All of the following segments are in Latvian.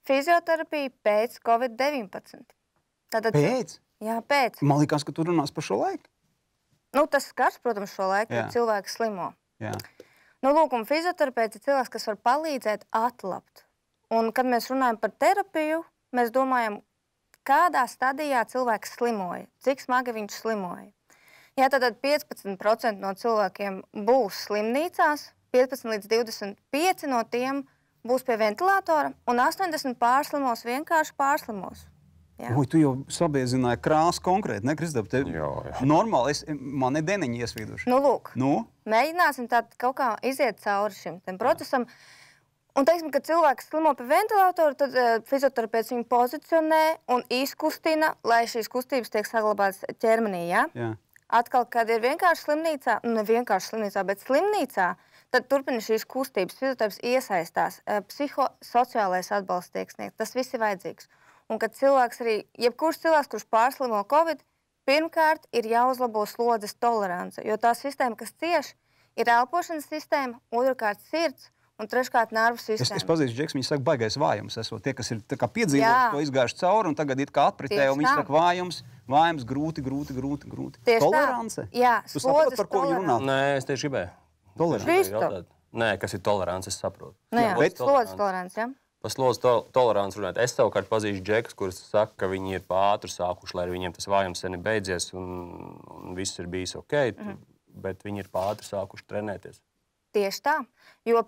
fizioterapija pēc Covid-19. Pēc? Jā, pēc. Man likās, ka tu runās par šo laiku. Nu, tas skars, protams, šo laiku, Jā. kad cilvēks slimo. Jā. Nu, lūk, un fizioterapeits ir cilvēks, kas var palīdzēt atlabt. Un, kad mēs runājam par terapiju, mēs domājam, kādā stadijā cilvēks slimoja, cik smagi viņš slimoja. Jā, tātad 15% no cilvēkiem būs slimnīcās, 15 līdz 25 no tiem būs pie ventilatora, un 80 pārslimos vienkārši pārslimos. Jā. Ui, tu jau sabiezināji krāsu konkrēti, ne, Kristap? Jā. Normāli, man ir deniņi iesvīduši. Nu, lūk, Nu? mēģināsim tātad kaut kā iziet cauri šim procesam. Un, teiksim, kad cilvēks slimo pie ventilatora, tad fizioterapeits viņu pozicionē un izkustina, lai šīs kustības tiek saglabātas ķermenī, ja? Jā. Atkal, kad ir vienkārši slimnīcā, nu ne vienkārši slimnīcā, bet slimnīcā, tad turpina šīs kustības, fizioterapeits iesaistās, psihosociālais atbalsts tiek sniegts, tas viss ir vajadzīgs. Un kad cilvēks arī, jebkurš cilvēks, kurš pārslimo Covid, pirmkārt ir jāuzlabo slodzes tolerance, jo tā sistēma, kas cieš, ir elpošanas sistēma, otrkārt sirds un treškārt nervu sistēma. Es pazīstu Džeks, viņi saka baigais vājums. Esot tie, kas ir tā kā piedzīvojuši to izgājuši cauri un tagad it kā atpritē, Tieši un viņi tā. saka vājums, grūti. Tieši Tolerance? tā. Jā, Tu saproti, par ko viņi runā? Nē, es tieši gribēju. Tolerance. Visu. Jautāt. Nē, kas ir tolerants, es saprotu. Nu jā, bet- slodzes tolerance, ja? Par slodzes toleranci runāt. Es savukārt pazīstu džekus, kurus saka, ka viņi ir pāri sākuši, lai viņiem tas vājums sen ir beidzies un viss ir bijis ok, bet viņi ir pāri sākuši trenēties. Tieši tā, jo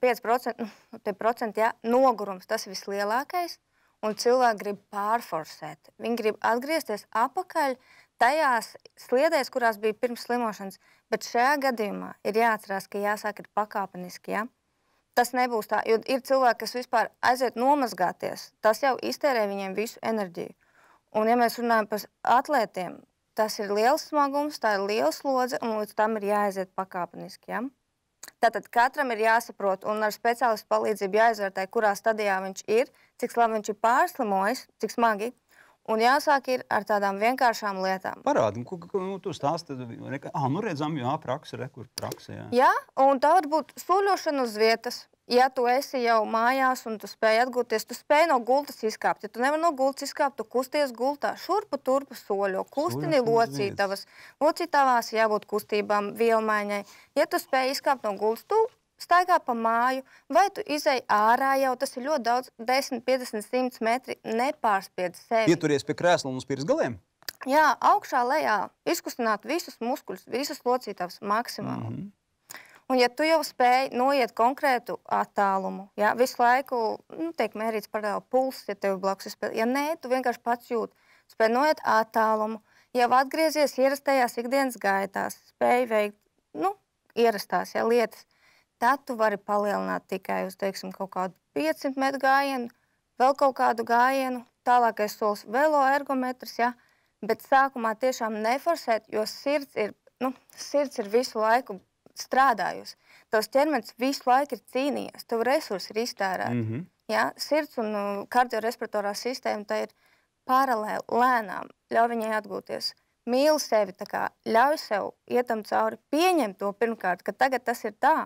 55% jā, nogurums tas ir vislielākais, un cilvēki grib pārforsēt. Viņi grib atgriezties atpakaļ tajās sliedēs, kurās bija pirms slimošanas, bet šajā gadījumā ir jāatcerās, ka jāsāk ir pakāpeniski, ja? Tas nebūs tā, jo ir cilvēki, kas vispār aiziet nomazgāties, tas jau iztērē viņiem visu enerģiju. Un ja mēs runājam par atlētiem, tas ir liels smagums, tā ir liela slodze, un līdz tam ir jāaiziet pakāpeniski, ja? Tātad katram ir jāsaprot un ar speciālistu palīdzību jāizvērtē, kurā stadijā viņš ir, cik labi viņš ir pārslimojis, cik smagi. Un jāsāk ir ar tādām vienkāršām lietām. Parādi, nu, tu stāsti, nu redzam, jā, praksa, kur praksa, jā. Jā, un tā var būt soļošana uz vietas. Ja tu esi jau mājās un tu spēj atgūties, tu spēj no gultas izkāpt. Ja tu nevar no gultas izkāpt, tu kusties gultā, šurpu turpu soļo, kustini locītavas. Locītavās jābūt kustībām, vielmaiņai. Ja tu spēj izkāpt no gultas, tu staigā pa māju, vai tu izej ārā jau, tas ir ļoti daudz, 10, 50, 100 metri, nepārspied sevi. Pieturies pie krēsla un uz pieres galiem? Jā, augšā, lejā, izkustināt visus muskuļus, visas locītavas maksimāli. Un ja tu jau spēj noiet konkrētu attālumu, ja, visu laiku, tiek mērīts paralēli pulss, ja tev blakus ir, ja nē, tu vienkārši pats jūt, spēj noiet attālumu, jau atgriezies ierastajās ikdienas gaitās, spēj veikt, ierastās, ja, lietas, tad tu vari palielināt tikai uz, teiksim, kaut kādu 500 metru gājienu, vēl kaut kādu gājienu, tālākais solis veloergometrs, ja, bet sākumā tiešām neforsēt, jo sirds ir visu laiku strādājusi. Tavs ķermenis visu laiku ir cīnījies, tev resursi ir iztērēti. Ja? Sirds un kardiorespiratorā sistēma tā ir paralēli lēnām, ļauj viņai atgūties. Mīli sevi, tā kā ļauj sev ietam cauri, pieņem to pirmkārt, ka tagad tas ir tā.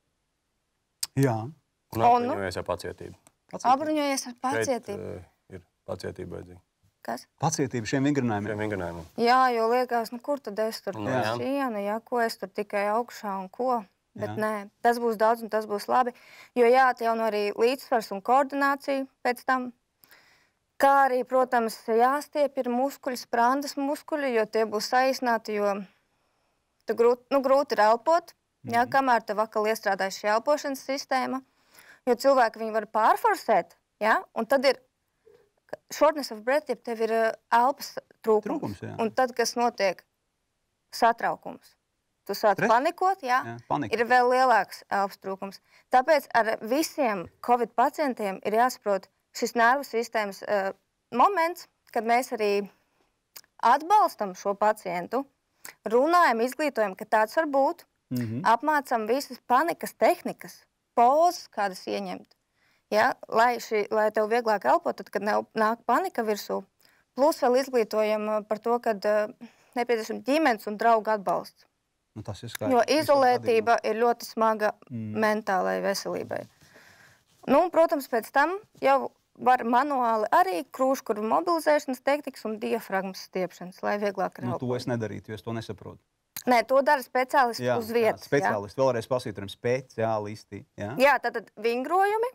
Jā. Un apbruņojies ar pacietību. Apbruņojies ar pacietību. Šeit ir pacietība vajadzīga. Kas? Pacietība šiem vingrinājumiem. Jā, jo liekas, kur tad es tur sienu, ja, ko es tur tikai augšā un ko. Bet nē, tas būs daudz un tas būs labi. Jo jāatjauno arī līdzsvars un koordinācija pēc tam. Kā arī, protams, jāstiep ir muskuļi, sprandas muskuļi, jo tie būs saīsināti, jo grūti ir elpot, ja, kamēr tev atkal iestrādājas šī elpošanas sistēma. Jo cilvēki viņu var pārforsēt, ja, un tad ir shortness of breath, ja tev ir elpas trūkums. Un tad, kas notiek, satraukums. Tu sāc panikot, jā, ir vēl lielāks elpas trūkums. Tāpēc ar visiem Covid pacientiem ir jāsaprot šis nervu sistēmas moments, kad mēs arī atbalstam šo pacientu, runājam, izglītojam, ka tāds var būt, apmācam visas panikas tehnikas, pozas, kādas ieņemt. Ja, lai tev vieglāk elpot, tad, kad nāk panika virsū, plus vēl izglītojam par to, kad nepieciešams ģimenes un draugu atbalsts. Tas ir skaidrs. Jo izolētība ir ļoti smaga mentālai veselībai. Protams, pēc tam jau var manuāli arī krūškurvu mobilizēšanas tehnikas un diafragmas stiepšanas, lai vieglāk ir. Nu, to es nedarītu, jo es to nesaprotu. Nē, to dara speciālisti uz vietas. Speciālisti, vēlreiz pasīturam, speciālisti. Jā, tātad vingrojumi,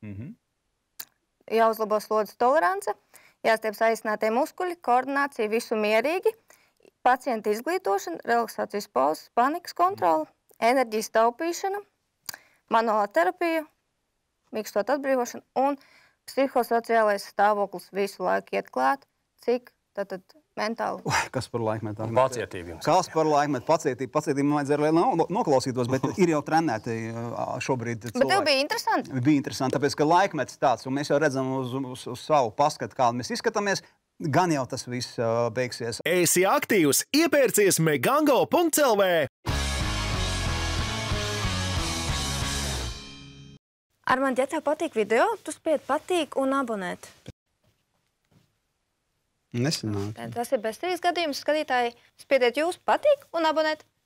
jāuzlabo slodzes tolerance, jāstiep saīsinātie muskuļi, koordinācija, visu mierīgi, pacienta izglītošana, relaksācijas pauzes, panikas kontrole, enerģijas taupīšana, manuālā terapija, mīkstot atbrīvošana un psihosociālais stāvoklis visu laiku iet klāt, cik tātad mentāli. Kas par laikmetu? Pacietību jums. Kas par laikmetu? Pacietību man vajadzēja, lai noklausītos, bet ir jau trenēti šobrīd cilvēki. Bet tev bija interesanti? Bija interesanti, tāpēc, ka laikmets tāds, un mēs jau redzam uz savu paskatu, kādu mēs izskatāmies, gan jau tas viss beigsies. Esi aktīvs, iepērcies megango.lv. Armand, ja tev patīk video, tu spied patīk un abonēt. Nesanāk. Tas ir bezcerīgs gadījums. Skatītāji, spiediet jūs patīk un abonēt.